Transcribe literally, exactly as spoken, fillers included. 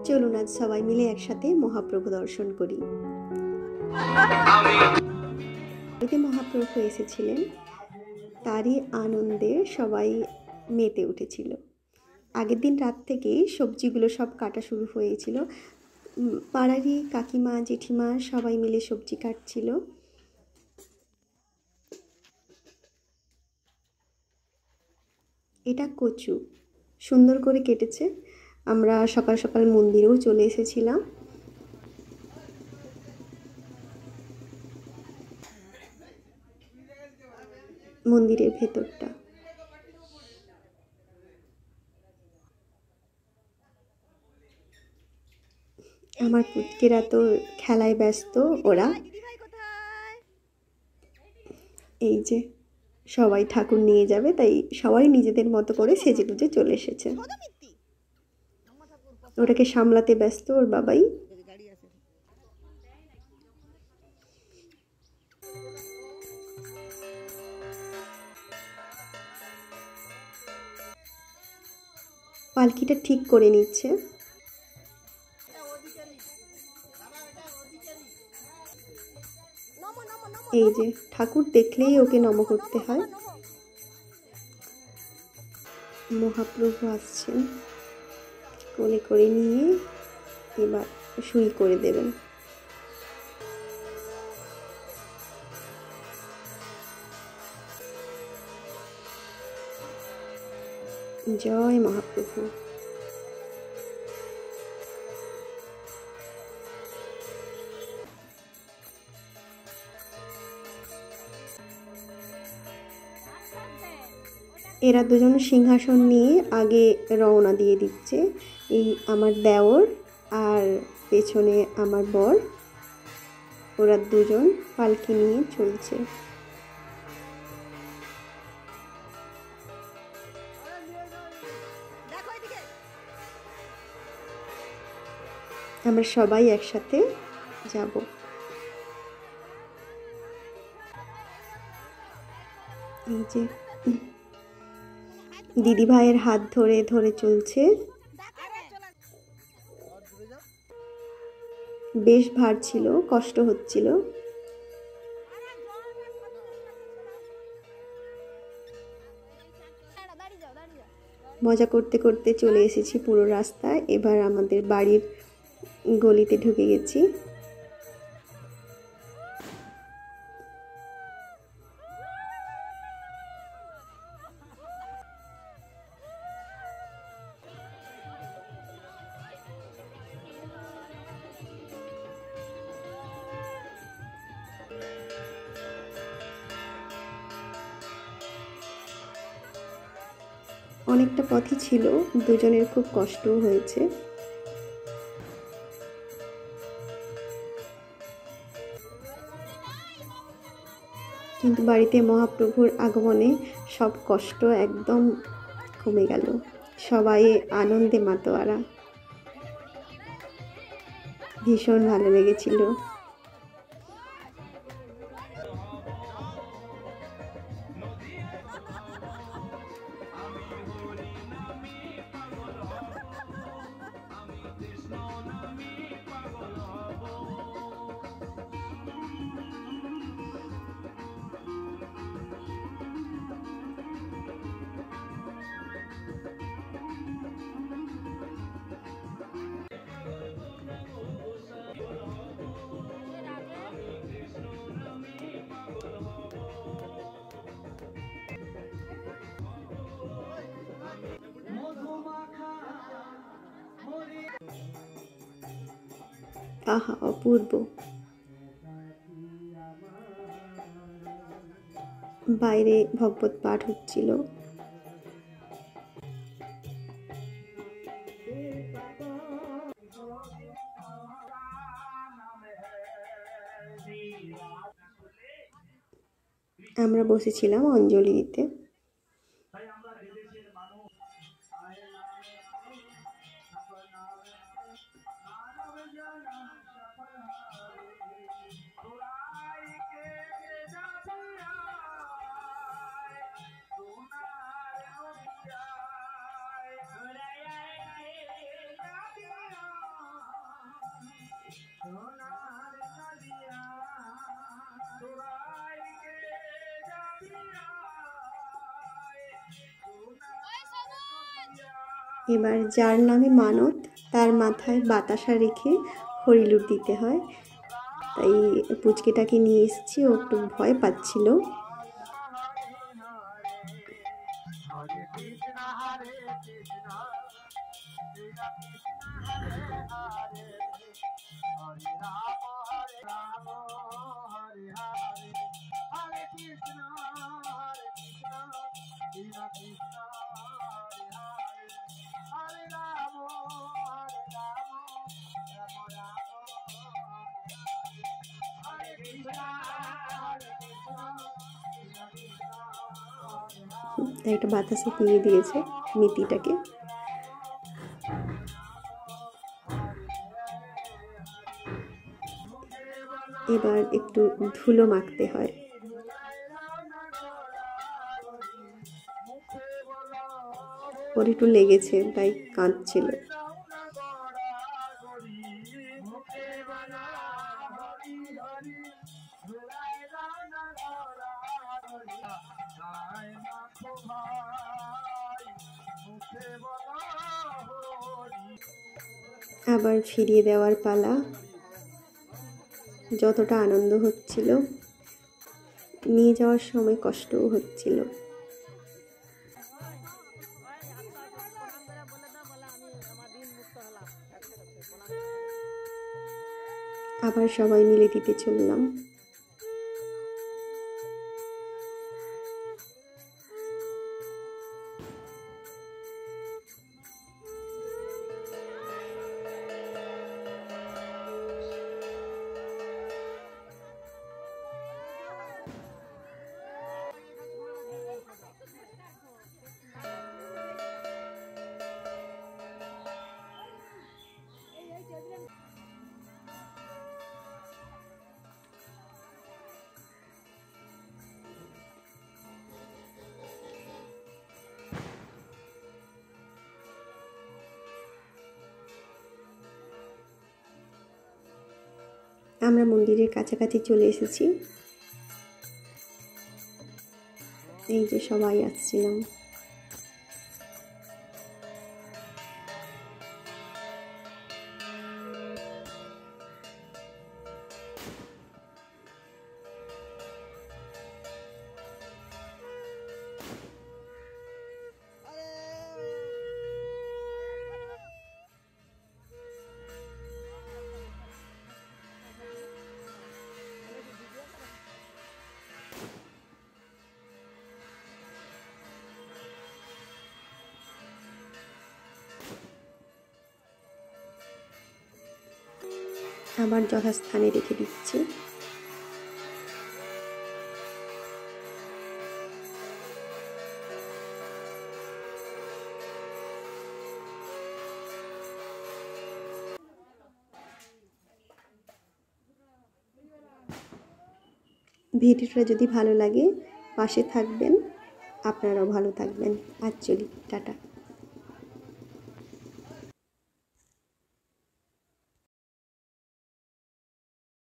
চলুন আজ সবাই মিলে একসাথে মহাপ্রভু দর্শন করি। এতে মহাপ্রভু এসেছিলেন, তারই আনন্দে সবাই মেতে উঠেছিল। আগের দিন রাত থেকেই সবজিগুলো সব কাটা শুরু হয়েছিল। পাড়ারই কাকিমা জেঠিমা সবাই মিলে সবজি কাটছিল। এটা কচু সুন্দর করে কেটেছে। আমরা সকাল সকাল মন্দিরেও চলে এসেছিলাম। মন্দিরের ভেতরটা আমার পুচকেরা তো খেলায় ব্যস্ত। ওরা এই যে সবাই ঠাকুর নিয়ে যাবে, তাই সবাই নিজেদের মতো করে সেজে গুজে চলে এসেছে। ওটাকে সামলাতে ব্যস্ত ওর বাবাই। পালকিটা ঠিক করে নিচ্ছে। এই যে ঠাকুর দেখলেই ওকে নম করতে হয়। মহাপ্রভু আসছেন, কোলে করে নিয়ে এবার শুই করে দেবেন। জয় মহাপ্রভু। এরা দুজন সিংহাসন নিয়ে আগে রওনা দিয়ে দিচ্ছে। এই আমার দেওর আর পেছনে আমার বর, ওরা দুজন পালকি নিয়ে চলছে। আমরা সবাই একসাথে যাব। এই যে দিদি ভাইয়ের হাত ধরে ধরে চলছে। বেশ ভার ছিল, কষ্ট হচ্ছিল। মজা করতে করতে চলে এসেছি পুরো রাস্তায়। এবার আমাদের বাড়ির গলিতে ঢুকে গেছি। অনেকটা পথই ছিল, দুজনের খুব কষ্টও হয়েছে। কিন্তু বাড়িতে মহাপ্রভুর আগমনে সব কষ্ট একদম কমে গেল। সবাই আনন্দে মাতোয়ারা। ভীষণ ভালো লেগেছিল। আহা অপূর্ব। বাইরে ভগবত পাঠ হচ্ছিল। আমরা বসেছিলাম অঞ্জলি দিতে। এবার যার নামে মানত তার মাথায় বাতাসা রেখে হরিলুট দিতে হয়। তাই পুচকেটাকে নিয়ে এসেছি, ও একটু ভয় পাচ্ছিল। তাই একটা বাতাসে নিয়ে দিয়েছে মিতিটাকে। এবার একটু ধুলো মাখতে হয়। ওর একটু লেগেছে তাই কাঁদছিল। আবার ফিরিয়ে দেওয়ার পালা। যতটা আনন্দ হচ্ছিল, নিয়ে যাওয়ার সময় কষ্টও হচ্ছিল। আবার সবাই মিলে দিতে চললাম। আমরা মন্দিরের কাছাকাছি চলে এসেছি। এই যে সবাই আসছিলাম। আবার যথাস্থানে রেখে দিচ্ছি। ভিডিওটা যদি ভালো লাগে পাশে থাকবেন, আপনারাও ভালো থাকবেন। আর চলি, টাটা।